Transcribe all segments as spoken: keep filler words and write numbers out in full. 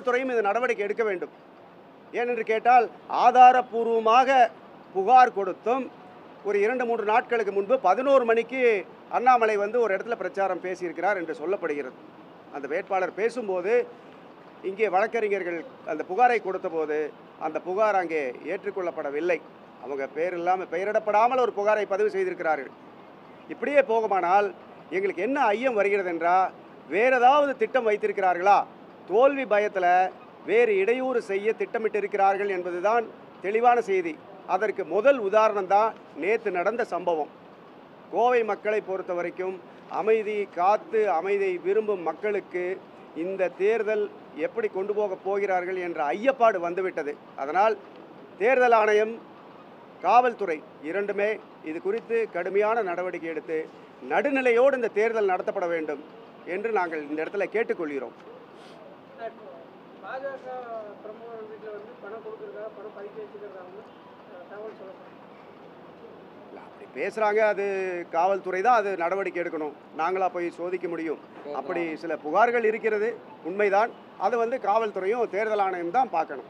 காவல்துறையும் இந்த நடவடிக்கை எடுக்க வேண்டும். ஏனென்று கேட்டால் ஆதாரப்பூர்வமாக புகார் கொடுத்தும் ஒரு இரண்டு மூன்று நாட்களுக்கு முன்பு பதினோரு மணிக்கு அண்ணாமலை வந்து ஒரு இடத்துல பிரச்சாரம் பேசியிருக்கிறார் என்று சொல்லப்படுகிறது. அந்த வேட்பாளர் பேசும்போது இங்கே வழக்கறிஞர்கள் அந்த புகாரை கொடுத்தபோது அந்த புகார் அங்கே ஏற்றுக்கொள்ளப்படவில்லை. அவங்க பேர் இல்லாமல் பெயரிடப்படாமல் ஒரு புகாரை பதிவு செய்திருக்கிறார்கள். இப்படியே போகுமானால் எங்களுக்கு என்ன ஐயம் வருகிறது என்றால், வேறு ஏதாவது திட்டம் வைத்திருக்கிறார்களா, தோல்வி பயத்தில் வேறு இடையூறு செய்ய திட்டமிட்டிருக்கிறார்கள் என்பதுதான் தெளிவான செய்தி. அதற்கு முதல் உதாரணம் தான் நேற்று நடந்த சம்பவம். கோவை மக்களை பொறுத்த வரைக்கும் அமைதி காத்து அமைதியை விரும்பும் மக்களுக்கு இந்த தேர்தல் எப்படி கொண்டு போக போகிறார்கள் என்ற ஐயப்பாடு வந்துவிட்டது. அதனால் தேர்தல் ஆணையம், காவல்துறை இரண்டுமே இது குறித்து கடுமையான நடவடிக்கை எடுத்து நடுநிலையோடு இந்த தேர்தல் நடத்தப்பட வேண்டும் என்று நாங்கள் இந்த இடத்துல கேட்டுக்கொள்கிறோம். அப்படி பேசுகிறாங்க, அது காவல்துறை தான் அது நடவடிக்கை எடுக்கணும். நாங்களாக போய் சோதிக்க முடியும்? அப்படி சில புகார்கள் இருக்கிறது, உண்மைதான். அது வந்து காவல்துறையும் தேர்தல் ஆணையம் தான் பார்க்கணும்.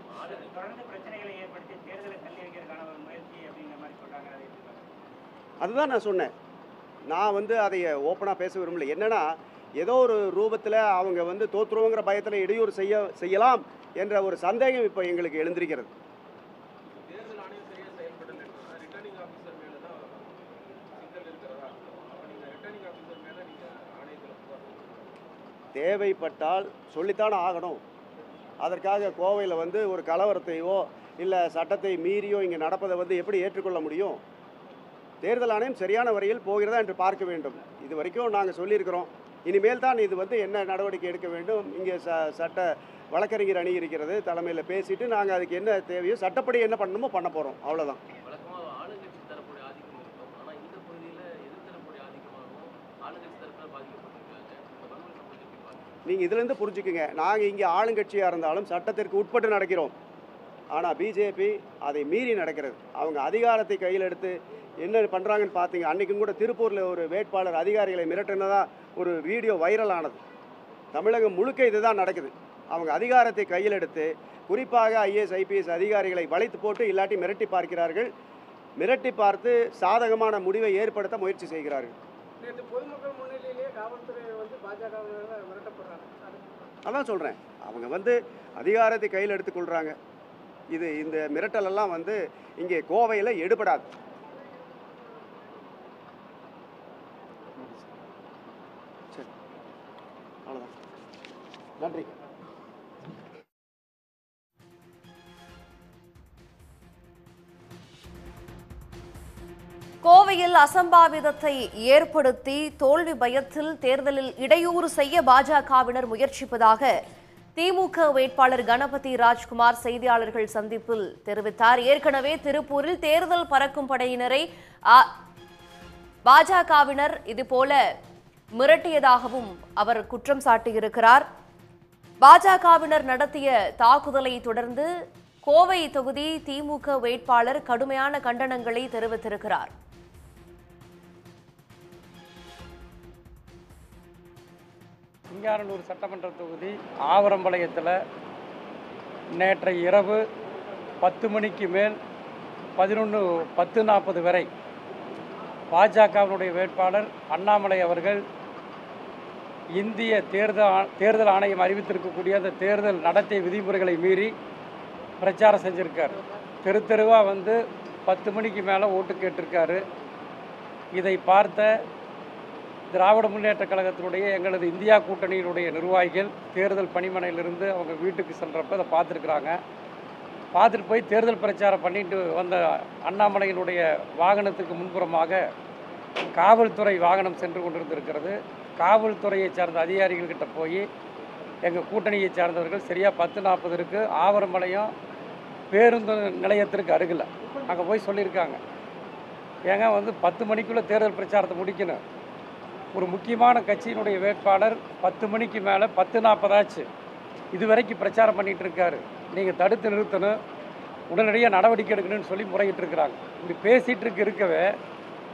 அதுதான் நான் சொன்னேன். நான் வந்து அதை ஓப்பனாக பேச விரும்பல. என்னென்னா, ஏதோ ஒரு ரூபத்தில் அவங்க வந்து தோற்றுருவங்கிற பயத்தில் இடையூறு செய்ய செய்யலாம் என்ற ஒரு சந்தேகம் இப்போ எங்களுக்கு எழுந்திருக்கிறது. தேவைப்பட்டால் சொல்லித்தானே ஆகணும். அதற்காக கோவையில் வந்து ஒரு கலவரத்தையோ இல்லை சட்டத்தை மீறியோ இங்கே நடப்பதை வந்து எப்படி ஏற்றுக்கொள்ள முடியும்? தேர்தல் ஆணையம் சரியான வரையில் போகிறதா என்று பார்க்க வேண்டும். இது வரைக்கும் நாங்கள் சொல்லியிருக்கிறோம். இனிமேல் தான் இது வந்து என்ன நடவடிக்கை எடுக்க வேண்டும். இங்கே ச சட்ட வழக்கறிஞர் அணி இருக்கிறது, தலைமையில் பேசிட்டு நாங்கள் அதுக்கு என்ன தேவையோ சட்டப்படி என்ன பண்ணணுமோ பண்ண போகிறோம். அவ்வளோதான். நீங்கள் இதுலேருந்து புரிஞ்சுக்குங்க, நாங்கள் இங்கே ஆளுங்கட்சியாக இருந்தாலும் சட்டத்திற்கு உட்பட்டு நடக்கிறோம். ஆனால் பிஜேபி அதை மீறி நடக்கிறது. அவங்க அதிகாரத்தை கையில் எடுத்து என்ன பண்ணுறாங்கன்னு பார்த்தீங்க. அன்றைக்கும் கூட திருப்பூரில் ஒரு வேட்பாளர் அதிகாரிகளை மிரட்டினதாக ஒரு வீடியோ வைரல் ஆனது. தமிழகம் முழுக்க இது தான் நடக்குது. அவங்க அதிகாரத்தை கையில் எடுத்து குறிப்பாக ஐஏஎஸ் ஐபிஎஸ் அதிகாரிகளை வளைத்து போட்டு இல்லாட்டி மிரட்டி பார்க்கிறார்கள். மிரட்டி பார்த்து சாதகமான முடிவை ஏற்படுத்த முயற்சி செய்கிறார்கள். அதான் சொல்கிறேன், அவங்க வந்து அதிகாரத்தை கையில் எடுத்துக்கொள்கிறாங்க. இது இந்த மிரட்டலெல்லாம் வந்து இங்கே கோவையில் எடுபடாது. சரி, அவ்வளோதான். நன்றி. கோவையில் அசம்பாவிதத்தை ஏற்படுத்தி தோல்வி பயத்தில் தேர்தலில் இடையூறு செய்ய பாஜகவினர் முயற்சிப்பதாக திமுக வேட்பாளர் கணபதி ராஜ்குமார் செய்தியாளர்கள் சந்திப்பில் தெரிவித்தார். ஏற்கனவே திருப்பூரில் தேர்தல் பறக்கும் படையினரை பாஜகவினர் இதுபோல மிரட்டியதாகவும் அவர் குற்றம் சாட்டியிருக்கிறார். பாஜகவினர் நடத்திய தாக்குதலை தொடர்ந்து கோவை தொகுதி திமுக வேட்பாளர் கடுமையான கண்டனங்களை தெரிவித்திருக்கிறார். சிங்காரனூர் சட்டமன்ற தொகுதி ஆவரம்பாளையத்தில் நேற்றைய இரவு பத்து மணிக்கு மேல் பதினொன்று பத்து நாற்பது வரை பாஜகவினுடைய வேட்பாளர் அண்ணாமலை அவர்கள் இந்திய தேர்தல் தேர்தல் ஆணையம் அறிவித்திருக்கக்கூடிய அந்த தேர்தல் நடத்தை விதிமுறைகளை மீறி பிரச்சாரம் செஞ்சுருக்கார். தெரு தெருவாக வந்து பத்து மணிக்கு மேலே ஓட்டு கேட்டிருக்காரு. இதை பார்த்த திராவிட முன்னேற்ற கழகத்தினுடைய எங்களது இந்தியா கூட்டணியினுடைய நிர்வாகிகள் தேர்தல் பணிமனையிலிருந்து அவங்க வீட்டுக்கு சென்றப்ப அதை பார்த்துருக்குறாங்க. பார்த்துட்டு போய் தேர்தல் பிரச்சாரம் பண்ணிட்டு வந்த அண்ணாமலையினுடைய வாகனத்துக்கு முன்புறமாக காவல்துறை வாகனம் சென்று கொண்டிருந்திருக்கிறது. காவல்துறையை சார்ந்த அதிகாரிகள்கிட்ட போய் எங்கள் கூட்டணியை சார்ந்தவர்கள் சரியாக பத்து நாற்பது இருக்குது ஆவரம்பாளையம் பேருந்து நிலையத்திற்கு அருகில் அங்கே போய் சொல்லியிருக்காங்க, ஏங்க வந்து பத்து மணிக்குள்ளே தேர்தல் பிரச்சாரத்தை முடிக்கணும். ஒரு முக்கியமான கட்சியினுடைய வேட்பாளர் பத்து மணிக்கு மேலே பத்து நாற்பதாச்சு இது வரைக்கும் பிரச்சாரம் பண்ணிகிட்டு இருக்காரு, நீங்கள் தடுத்து நிறுத்தணும், உடனடியாக நடவடிக்கை எடுக்கணும்னு சொல்லி முறையிட்டு இருக்கிறாங்க. இப்படி பேசிகிட்டு இருக்க இருக்கவே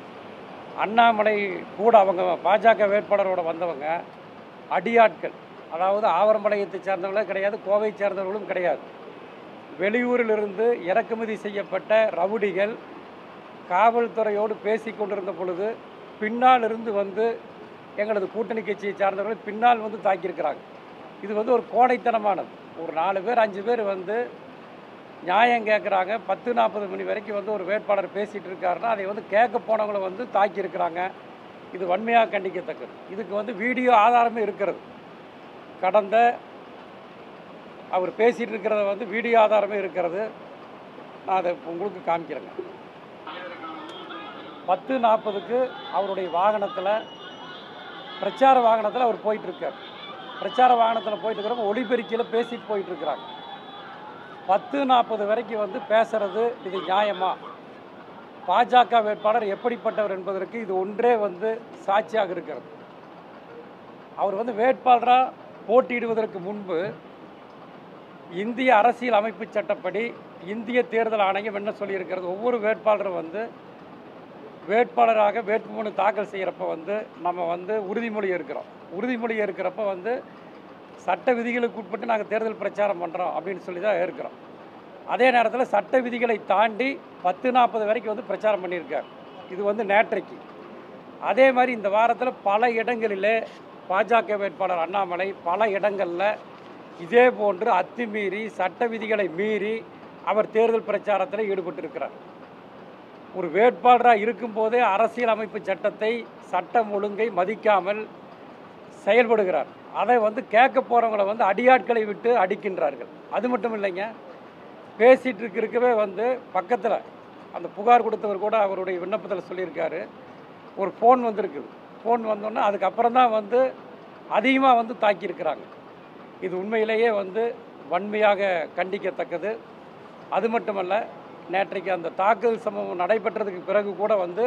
அண்ணாமலை கூட அவங்க பாஜக வேட்பாளரோட வந்தவங்க அடியாட்கள் அதாவது ஆவரம்பாளையத்தை சேர்ந்தவர்களும் கிடையாது, கோவை சேர்ந்தவர்களும் கிடையாது. வெளியூரிலிருந்து இறக்குமதி செய்யப்பட்ட ரவுடிகள் காவல்துறையோடு பேசி கொண்டிருந்த பொழுது பின்னால் இருந்து வந்து எங்களது கூட்டணி கட்சியை சார்ந்தவர்கள் பின்னால் வந்து தாக்கியிருக்கிறாங்க. இது வந்து ஒரு கோடைத்தனமானது. ஒரு நாலு பேர் அஞ்சு பேர் வந்து நியாயம் கேட்குறாங்க. பத்து நாற்பது மணி வரைக்கும் வந்து ஒரு வேட்பாளர் பேசிகிட்டு இருக்காருன்னா அதை வந்து கேட்க போனவங்களை வந்து தாக்கியிருக்கிறாங்க. இது வன்மையாக கண்டிக்கத்தக்கது. இதுக்கு வந்து வீடியோ ஆதாரமே இருக்கிறது. கடந்த அவர் பேசிகிட்டு இருக்கிறத வந்து வீடியோ ஆதாரமே இருக்கிறது. நான் அதை உங்களுக்கு காமிக்கிறேங்க. பத்து நாற்பதுக்கு அவருடைய வாகனத்தில் பிரச்சார வாகனத்தில் அவர் போயிட்டுருக்கார். பிரச்சார வாகனத்தில் போயிட்டு இருக்கிறப்ப ஒளிபெருக்கியில் பேசிட்டு போயிட்டுருக்கிறாங்க. பத்து நாற்பது வரைக்கும் வந்து பேசுகிறது இது நியாயமா? பாஜக வேட்பாளர் எப்படிப்பட்டவர் என்பதற்கு இது ஒன்றே வந்து சாட்சியாக இருக்கிறது. அவர் வந்து வேட்பாளராக போட்டியிடுவதற்கு முன்பு இந்திய அரசியல் அமைப்பு சட்டப்படி இந்திய தேர்தல் ஆணையம் என்ன சொல்லியிருக்கிறது, ஒவ்வொரு வேட்பாளரும் வந்து வேட்பாளராக வேட்புமனு தாக்கல் செய்கிறப்ப வந்து நம்ம வந்து உறுதிமொழி இருக்கிறோம். உறுதிமொழி இருக்கிறப்ப வந்து சட்ட விதிகளுக்கு உட்பட்டு நாங்கள் தேர்தல் பிரச்சாரம் பண்ணுறோம் அப்படின்னு சொல்லி தான் இருக்கிறோம். அதே நேரத்தில் சட்ட விதிகளை தாண்டி பத்து நாற்பது வரைக்கும் வந்து பிரச்சாரம் பண்ணியிருக்கார். இது வந்து நேற்றைக்கு. அதே மாதிரி இந்த வாரத்தில் பல இடங்களிலே பாஜக வேட்பாளர் அண்ணாமலை பல இடங்களில் இதே போன்று அத்துமீறி சட்ட விதிகளை மீறி அவர் தேர்தல் பிரச்சாரத்தில் ஈடுபட்டிருக்கிறார். ஒரு வேட்பாளராக இருக்கும்போதே அரசியல் அமைப்பு சட்டத்தை சட்டம் ஒழுங்கை மதிக்காமல் செயல்படுகிறார். அதை வந்து கேட்க போகிறவங்களை வந்து அடியாட்களை விட்டு அடிக்கின்றார்கள். அது மட்டும் இல்லைங்க, பேசிகிட்டு இருக்க இருக்கவே வந்து பக்கத்தில் அந்த புகார் கொடுத்தவர் கூட அவருடைய விண்ணப்பத்தில் சொல்லியிருக்காரு, ஒரு ஃபோன் வந்திருக்குது. ஃபோன் வந்தோன்னே அதுக்கப்புறம் தான் வந்து அதிகமாக வந்து தாக்கியிருக்கிறாங்க. இது உண்மையிலேயே வந்து வன்மையாக கண்டிக்கத்தக்கது. அது மட்டுமல்ல, நேற்றைக்கு அந்த தாக்குதல் சம்பவம் நடைபெற்றதுக்கு பிறகு கூட வந்து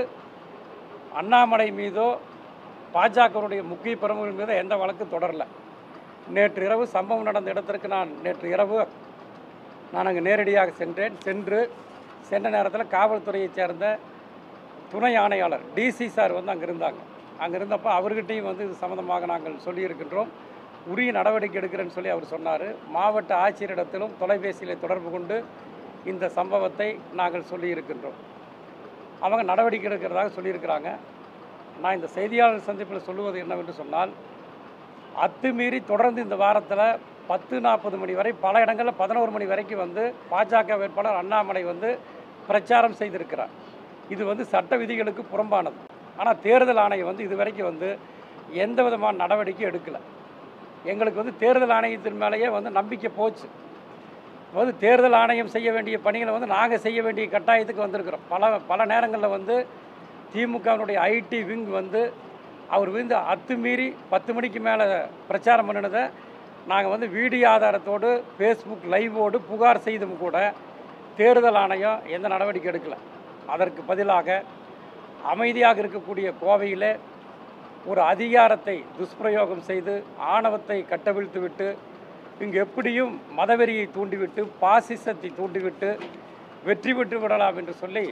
அண்ணாமலை மீதோ பாஜகவுடைய முக்கிய பிரமுகர்கள் மீதோ எந்த வழக்கு தொடரலை. நேற்று இரவு சம்பவம் நடந்த இடத்திற்கு நான் நேற்று இரவு நான் அங்கே நேரடியாக சென்றேன். சென்று சென்ற நேரத்தில் காவல்துறையைச் சேர்ந்த துணை ஆணையாளர் டிசி சார் வந்து அங்கே இருந்தாங்க. அங்கே இருந்தப்போ அவர்கிட்டையும் வந்து இது சம்மந்தமாக நாங்கள் சொல்லியிருக்கின்றோம். உரிய நடவடிக்கை எடுக்கிறேன்னு சொல்லி அவர் சொன்னார். மாவட்ட ஆட்சியரிடத்திலும் தொலைபேசியில் தொடர்பு கொண்டு இந்த சம்பவத்தை நாங்கள் சொல்லியிருக்கின்றோம். அவங்க நடவடிக்கை எடுக்கிறதாக சொல்லியிருக்கிறாங்க. நான் இந்த செய்தியாளர் சந்திப்பில் சொல்லுவது என்னவென்று சொன்னால், அத்துமீறி தொடர்ந்து இந்த வாரத்தில் பத்து நாற்பது மணி வரை பல இடங்களில் பதினோரு மணி வரைக்கும் வந்து பாஜக வேட்பாளர் அண்ணாமலை வந்து பிரச்சாரம் செய்திருக்கிறார். இது வந்து சட்ட விதிகளுக்கு புறம்பானது. ஆனால் தேர்தல் ஆணையம் வந்து இது வரைக்கும் வந்து எந்த விதமான நடவடிக்கை எடுக்கலை. எங்களுக்கு வந்து தேர்தல் ஆணையத்தின் மேலேயே வந்து நம்பிக்கை போச்சு. வந்து தேர்தல் ஆணையம் செய்ய வேண்டிய பணிகளை வந்து நாங்கள் செய்ய வேண்டிய கட்டாயத்துக்கு வந்திருக்கிறோம். பல பல நேரங்களில் வந்து திமுகவினுடைய ஐடி விங் வந்து அவர் வந்து அத்துமீறி பத்து மணிக்கு மேலே பிரச்சாரம் பண்ணினதை நாங்கள் வந்து வீடியோ ஆதாரத்தோடு ஃபேஸ்புக் லைவோடு புகார் செய்தும் கூட தேர்தல் ஆணையம் எந்த நடவடிக்கை எடுக்கலை. அதற்கு பதிலாக அமைதியாக இருக்கக்கூடிய கோவையில் ஒரு அதிகாரத்தை துஷ்பிரயோகம் செய்து ஆணவத்தை கட்டவிழ்த்து விட்டு இங்கு எப்படியும் மதவெறியை தூண்டிவிட்டு பாசிசத்தை தூண்டிவிட்டு வெற்றி பெற்று விடலாம் என்று சொல்லி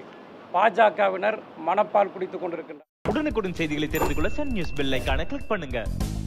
பாஜகவினர் மனப்பால் குடித்துக் கொண்டிருக்கின்றனர். உடனுக்குடன் செய்திகளை தெரிந்து கொள்ள சன் நியூஸ் பெல் ஐகானை கிளிக் பண்ணுங்க.